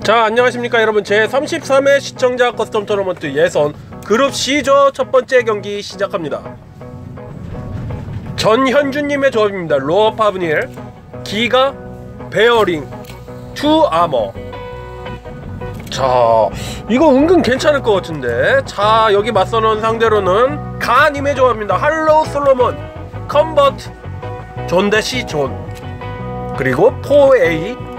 자, 안녕하십니까 여러분. 제 33회 시청자 커스텀 토너먼트 예선 그룹 C조 첫 번째 경기 시작합니다. 전현주님의 조합입니다. 로어 파브닐, 기가, 베어링, 투 아머. 자, 이거 은근 괜찮을 것 같은데. 자, 여기 맞서는 상대로는 가님의 조합입니다. 할로우 솔로몬, 컨버트, 존 대시 존, 그리고 4A.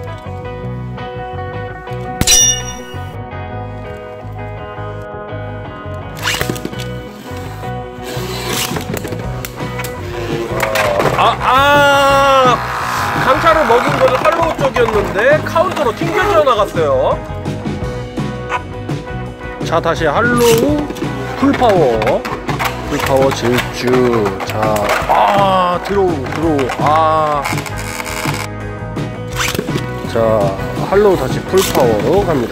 강타를 먹인 거는 할로우 쪽이었는데 카운터로 튕겨져 나갔어요. 자, 다시 할로우 풀파워 질주. 자, 드로우. 자, 할로우 다시 풀파워로 갑니다.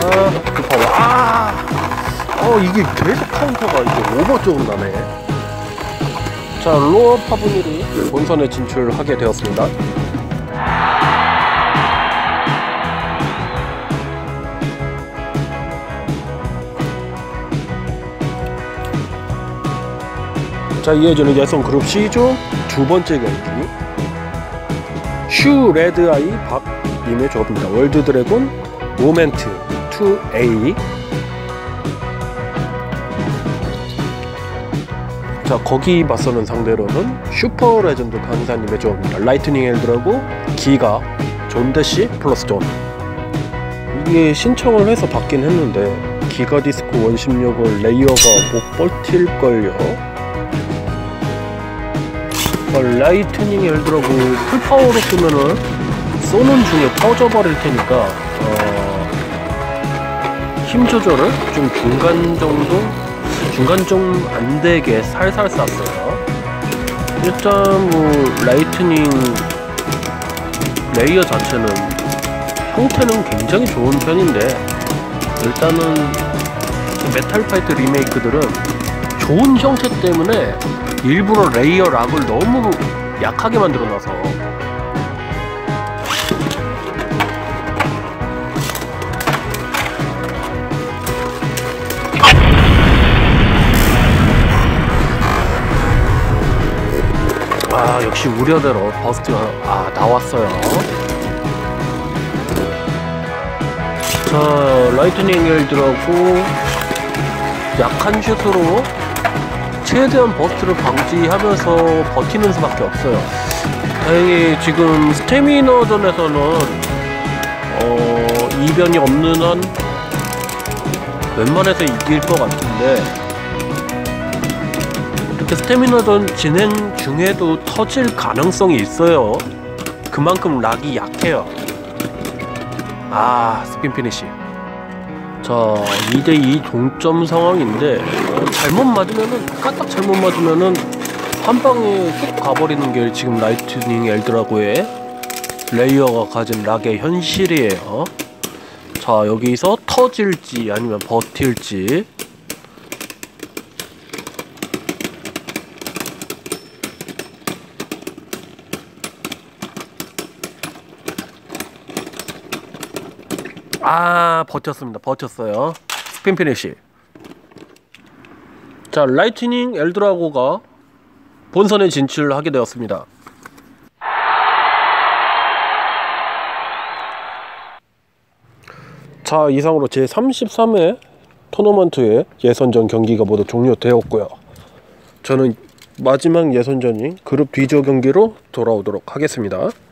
풀파워. 이게 계속 카운터가 이제 오버 쪽으로 나네. 자, 로어 파브닐이 본선에 진출하게 되었습니다. 자, 이어지는 예선 그룹 C조 두 번째 경기, 슈 레드아이 박님의 조합입니다. 월드 드래곤, 모멘트, 2A. 자, 거기 맞서는 상대로는 슈퍼 레전드 강사님의 조합입니다. 라이트닝 엘드라고, 기가, 존 대시 플러스 존. 이게 신청을 해서 받긴 했는데 기가 디스크 원심력을 레이어가 못 버틸걸요. 라이트닝 엘드라고 풀파워로 쓰면은 쏘는 중에 터져버릴 테니까 힘 조절을 좀 중간 좀 안되게 살살 쐈어요. 일단 뭐 라이트닝 레이어 자체는 형태는 굉장히 좋은 편인데, 일단은 메탈 파이트 리메이크들은 좋은 형태 때문에 일부러 레이어 락을 너무 약하게 만들어놔서 역시 우려대로 버스트가 나왔어요. 자, 라이트닝 엘드라고 약한 슛으로 최대한 버스트를 방지하면서 버티는 수밖에 없어요. 다행히 지금 스태미너전에서는 이변이 없는 한 웬만해서 이길 것 같은데, 이렇게 스태미너전 진행 중에도 터질 가능성이 있어요. 그만큼 락이 약해요. 스핀 피니시. 자, 2대2 동점 상황인데 까딱 잘못 맞으면은 한 방에 훅 가버리는 게 지금 라이트닝 엘드라고의 레이어가 가진 락의 현실이에요. 자, 여기서 터질지 아니면 버틸지. 버텼어요. 스핀 피니시. 자, 라이트닝 엘드라고가 본선에 진출하게 되었습니다. 자, 이상으로 제 33회 토너먼트의 예선전 경기가 모두 종료되었고요. 저는 마지막 예선전인 그룹 B조 경기로 돌아오도록 하겠습니다.